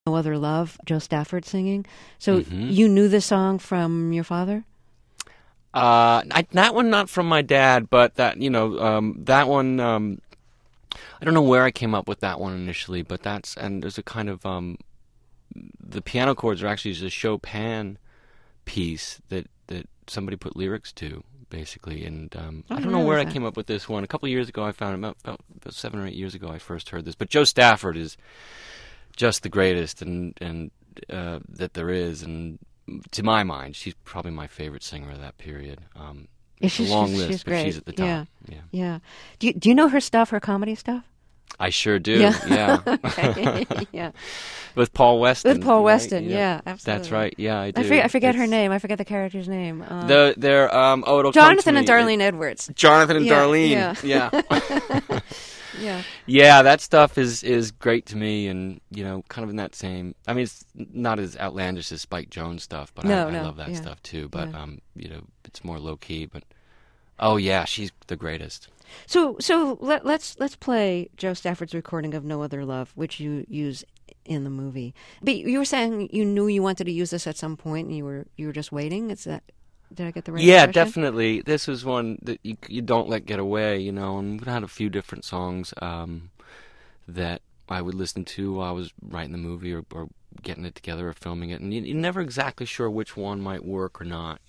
No Other Love, Joe Stafford singing. So Mm-hmm. you knew the song from your father? That one not from my dad, but that one. I don't know where I came up with that one initially, but there's a kind of the piano chords are actually just a Chopin piece that somebody put lyrics to, basically. And I I didn't don't know where realize I that. came up with this one. A couple of years ago, I found it about 7 or 8 years ago. I first heard this, but Joe Stafford is just the greatest, and that there is, and to my mind, she's probably my favorite singer of that period. Yeah, It's a long list, she's but great. she's at the Yeah, top. Yeah, yeah. Do you know her stuff, her comedy stuff? I sure do. Yeah. Yeah, Okay. Yeah. with Paul Weston. With Paul Right? Weston, Yeah, yeah, absolutely. that's right. Yeah, I do. I forget her name. I forget the character's name. They're it'll come to Jonathan and me. Darlene Edwards. Jonathan and Yeah, Darlene. yeah. Yeah. Yeah, that stuff is great to me, and kind of in that same. I mean, it's not as outlandish as Spike Jones stuff, but No, I no, love that yeah. stuff too. But Yeah. it's more low key. But oh yeah, she's the greatest. So let's play Joe Stafford's recording of No Other Love, which you use in the movie. But you were saying you knew you wanted to use this at some point, and you were just waiting. Is that? Did I get the right Yeah, impression? definitely. This was one that you don't let get away, and we had a few different songs that I would listen to while I was writing the movie or getting it together or filming it, and you're never exactly sure which one might work or not,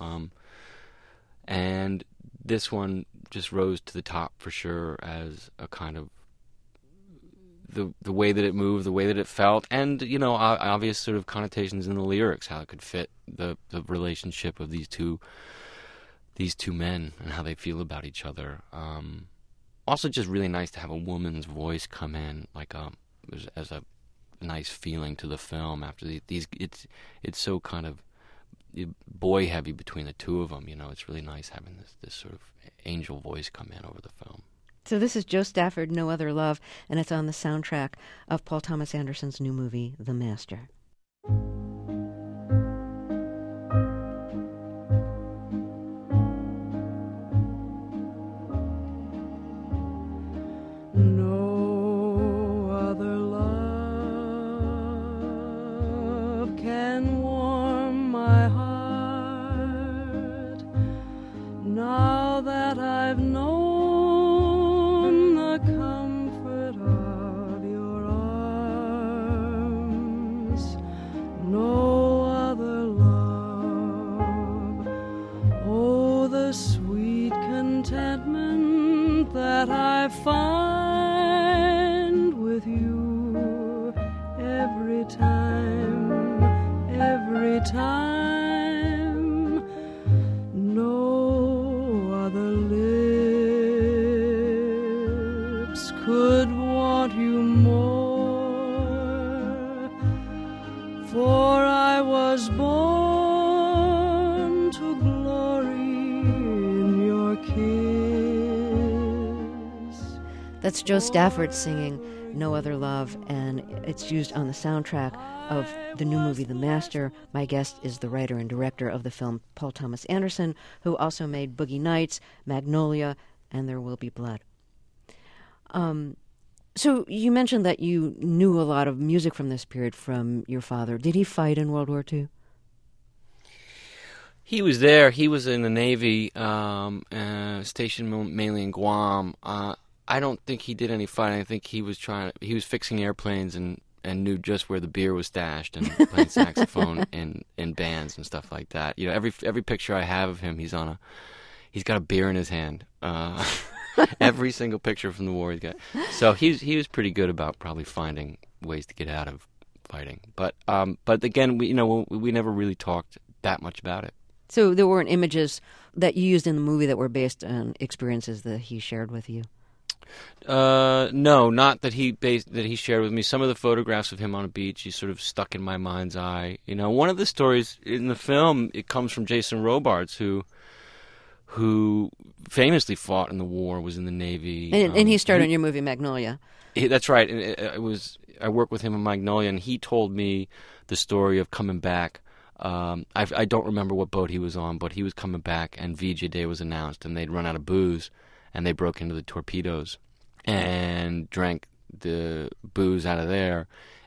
and this one just rose to the top for sure as a kind of the way that it moved, the way that it felt, and obvious sort of connotations in the lyrics, how it could fit the relationship of these two men and how they feel about each other. Also, just really nice to have a woman's voice come in, like as a nice feeling to the film after these. It's so kind of boy heavy between the two of them. It's really nice having this sort of angel voice come in over the film. So this is Joe Stafford, No Other Love, and it's on the soundtrack of Paul Thomas Anderson's new movie, The Master. No other love can warm my heart now that I've known the comfort of your arms. No other love. Oh, the sweet contentment that I find with you every time. No other lips could want you more, for I was born to glory in your kiss. That's Joe Stafford singing No Other Love, and it's used on the soundtrack of the new movie The Master. My guest is the writer and director of the film, Paul Thomas Anderson, who also made Boogie Nights, Magnolia, and There Will Be Blood. So you mentioned that you knew a lot of music from this period from your father. Did he fight in World War II? He was there. He was in the Navy, stationed mainly in Guam. I don't think he did any fighting. I think he was fixing airplanes and knew just where the beer was stashed and playing saxophone in bands and stuff like that. Every picture I have of him, he's got a beer in his hand. Every single picture from the war he's got. So he was pretty good about probably finding ways to get out of fighting. But again, we never really talked that much about it. So there weren't images that you used in the movie that were based on experiences that he shared with you? No, not that he shared with me. Some of the photographs of him on a beach, he sort of stuck in my mind's eye. One of the stories in the film, it comes from Jason Robards, who famously fought in the war, was in the Navy, and he starred in your movie Magnolia. That's right. And I worked with him in Magnolia, and he told me the story of coming back. I don't remember what boat he was on, but he was coming back, and VJ Day was announced, and they'd run out of booze. And they broke into the torpedoes and drank the booze out of there.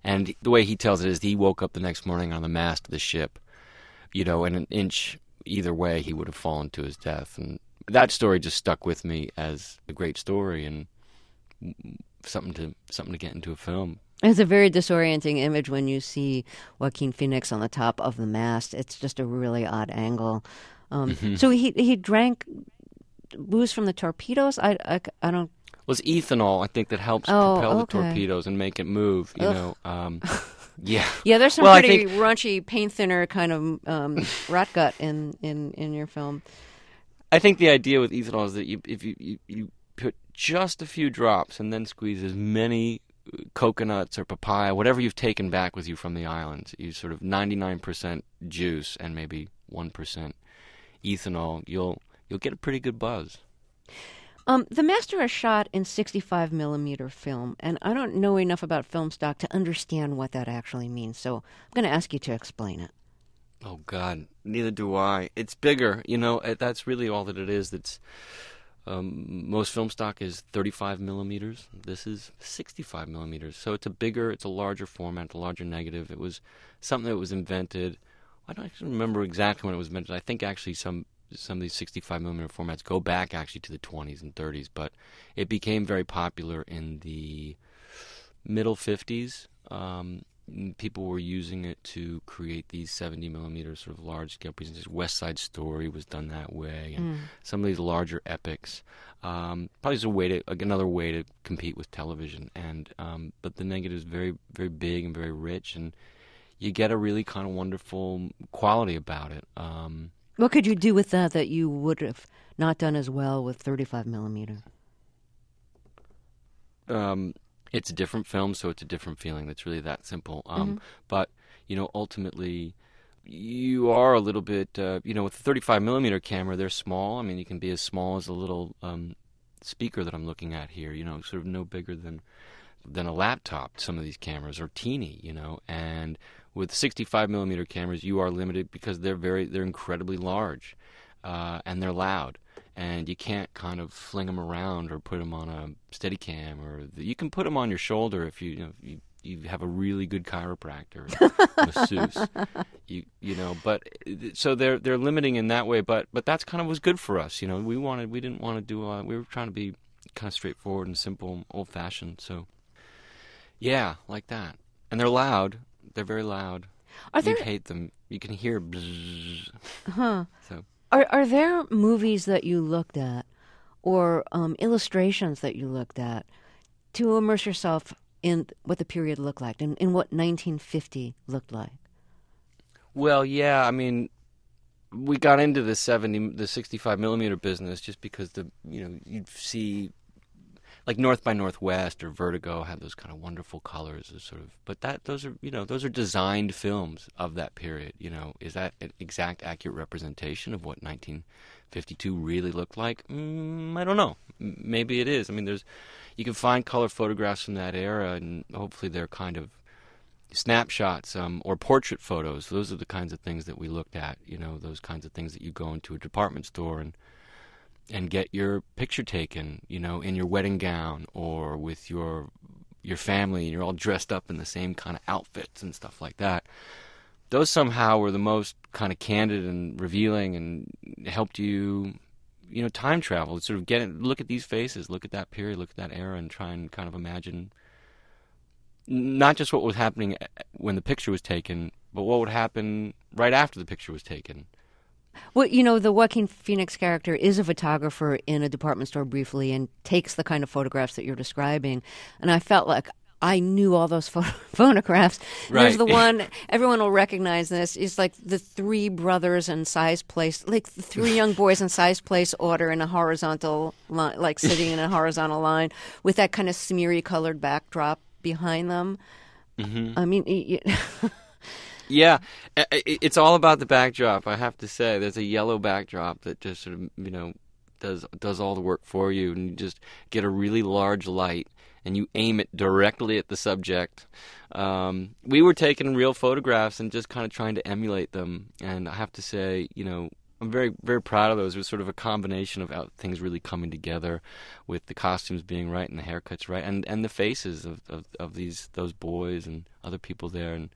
And the way he tells it is he woke up the next morning on the mast of the ship, and an inch either way he would have fallen to his death. And that story just stuck with me as a great story and something to get into a film. It's a very disorienting image when you see Joaquin Phoenix on the top of the mast. It's just a really odd angle. So he drank booze from the torpedoes? I don't... Well, it's ethanol, I think, that helps propel the torpedoes and make it move, Yeah. Yeah, there's some pretty raunchy paint thinner kind of rat gut in your film. I think the idea with ethanol is that if you put just a few drops and then squeeze as many coconuts or papaya, whatever you've taken back with you from the islands, you sort of 99% juice and maybe 1% ethanol, you'll get a pretty good buzz. The Master is shot in 65 millimeter film, and I don't know enough about film stock to understand what that actually means, so I'm going to ask you to explain it. Oh, God, neither do I. It's bigger, that's really all that it is. That's most film stock is 35 millimeters. This is 65 millimeters, so it's a larger format, a larger negative. It was something that was invented. I don't actually remember exactly when it was invented. I think actually some of these 65 millimeter formats go back actually to the 20s and 30s, but it became very popular in the middle 50s. People were using it to create these 70 millimeter sort of large scale presentations. West Side Story was done that way, and some of these larger epics. Probably is another way to compete with television, and but the negative is very, very big and very rich, and you get a really kind of wonderful quality about it. What could you do with that you would have not done as well with 35 millimeter? It's a different film, so it's a different feeling. That's really that simple. But, ultimately, you are a little bit, with the 35 millimeter camera, they're small. I mean, you can be as small as a little speaker that I'm looking at here, sort of no bigger than a laptop. Some of these cameras are teeny, and with 65 millimeter cameras, you are limited because they're incredibly large, and they're loud. And you can't kind of fling them around or put them on a Steadicam, or you can put them on your shoulder if you have a really good chiropractor, masseuse. But so they're limiting in that way. But that's kind of was good for us. We didn't want to do we were trying to be kind of straightforward and simple, old fashioned. So yeah, like that. And they're loud. They're very loud. You'd hate them. You can hear bzzz. So. Are there movies that you looked at or illustrations that you looked at to immerse yourself in what the period looked like and in what 1950 looked like? Well, yeah, I mean, we got into the 65 millimeter business just because you'd see like North by Northwest or Vertigo had those kind of wonderful colors, but those are designed films of that period. Is that an exact accurate representation of what 1952 really looked like? I don't know. Maybe it is. I mean, you can find color photographs from that era, and hopefully they're kind of snapshots or portrait photos. Those are the kinds of things that we looked at. Those kinds of things that you go into a department store and get your picture taken, in your wedding gown or with your family, and you're all dressed up in the same kind of outfits and stuff like that. Those somehow were the most kind of candid and revealing and helped you, time travel. Sort of look at these faces, look at that period, look at that era, and try and kind of imagine not just what was happening when the picture was taken, but what would happen right after the picture was taken. Well, the Joaquin Phoenix character is a photographer in a department store briefly and takes the kind of photographs that you're describing. And I felt like I knew all those photographs. Right. There's the one, everyone will recognize this, it's like the three brothers in size place, like the three young boys in size place order in a horizontal line, like sitting in a horizontal line with that kind of smeary colored backdrop behind them. Mm-hmm. I mean... Yeah, it's all about the backdrop, I have to say. There's a yellow backdrop that just sort of, does all the work for you, and you just get a really large light, and you aim it directly at the subject. We were taking real photographs and just kind of trying to emulate them, and I have to say, I'm very, very proud of those. It was sort of a combination of things really coming together, with the costumes being right and the haircuts right, and the faces of those boys and other people there. And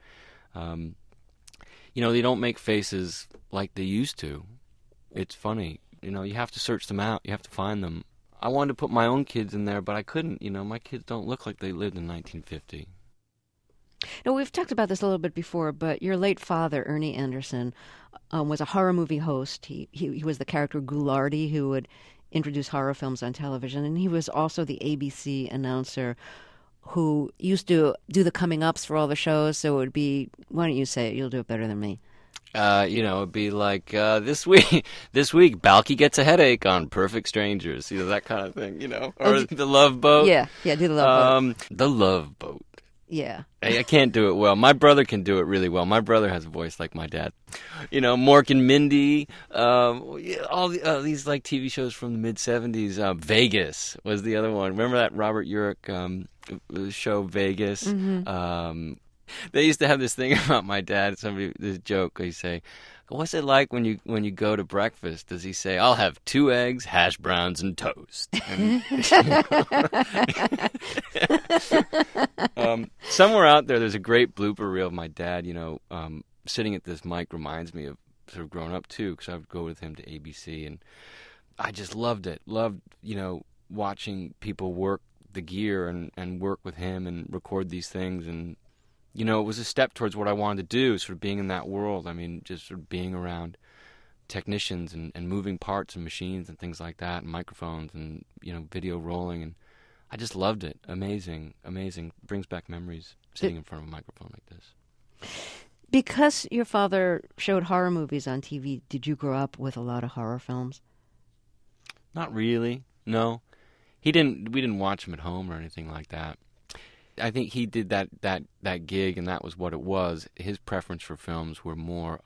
they don't make faces like they used to. It's funny. You have to search them out. You have to find them. I wanted to put my own kids in there, but I couldn't. My kids don't look like they lived in 1950. Now, we've talked about this a little bit before, but your late father, Ernie Anderson, was a horror movie host. He was the character Ghoulardi, who would introduce horror films on television, and he was also the ABC announcer who used to do the coming-ups for all the shows, so it would be, why don't you say it? You'll do it better than me. It'd be like, this week, Balky gets a headache on Perfect Strangers, that kind of thing, or The Love Boat. Yeah, do the Love Boat. The Love Boat. Yeah. I can't do it well. My brother can do it really well. My brother has a voice like my dad. Mork and Mindy, all these like TV shows from the mid-'70s. Vegas was the other one. Remember that Robert Urich show, Vegas? Mm-hmm. They used to have this thing about my dad. This joke. They say, "What's it like when you go to breakfast?" Does he say, "I'll have 2 eggs, hash browns, and toast"? Somewhere out there's a great blooper reel of my dad. Sitting at this mic reminds me of sort of growing up too, because I would go with him to ABC, and I just loved it. Loved watching people work the gear and work with him and record these things. And it was a step towards what I wanted to do, sort of being in that world. I mean, just sort of being around technicians and moving parts and machines and things like that, and microphones and, video rolling. And I just loved it. Amazing. Brings back memories sitting in front of a microphone like this. Because your father showed horror movies on TV, did you grow up with a lot of horror films? Not really, no. We didn't watch them at home or anything like that. I think he did that gig, and that was what it was. His preference for films were more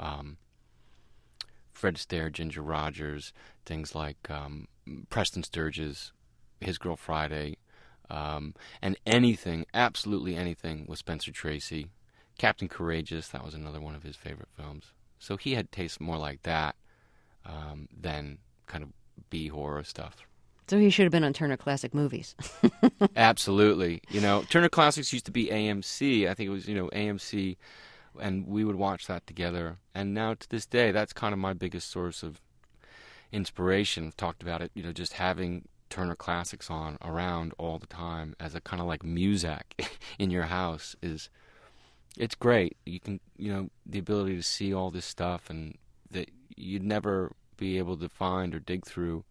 Fred Astaire, Ginger Rogers, things like Preston Sturges, His Girl Friday, and anything, absolutely anything with Spencer Tracy. Captain Courageous, that was another one of his favorite films. So he had tastes more like that than kind of B-horror stuff. So he should have been on Turner Classic Movies. Absolutely. Turner Classics used to be AMC. I think it was, AMC, and we would watch that together. And now to this day, that's kind of my biggest source of inspiration. I've talked about it, just having Turner Classics on around all the time as a kind of like Muzak in your house it's great. You can, the ability to see all this stuff and that you'd never be able to find or dig through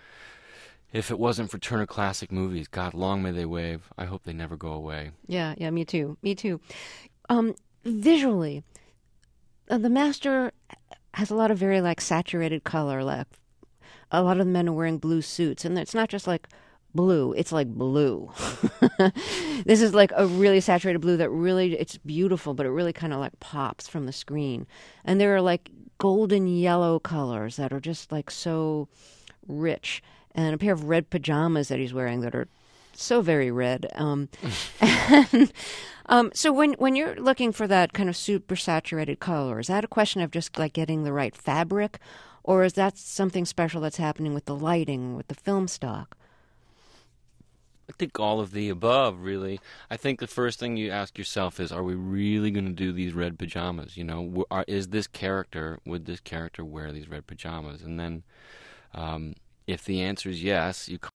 if it wasn't for Turner Classic Movies. God, long may they wave. I hope they never go away. Yeah, me too. Visually, The Master has a lot of very saturated color. Like a lot of the men are wearing blue suits, and it's not just like blue, it's like blue. This is like a really saturated blue that really, it's beautiful, but it really kind of like pops from the screen. And there are like golden yellow colors that are just like so rich, and a pair of red pajamas that he's wearing that are so very red. So when you're looking for that kind of super saturated color, is that a question of just like getting the right fabric, or is that something special that's happening with the lighting, with the film stock? I think all of the above, really. I think the first thing you ask yourself is, are we really going to do these red pajamas? Would this character wear these red pajamas? And then if the answer is yes, you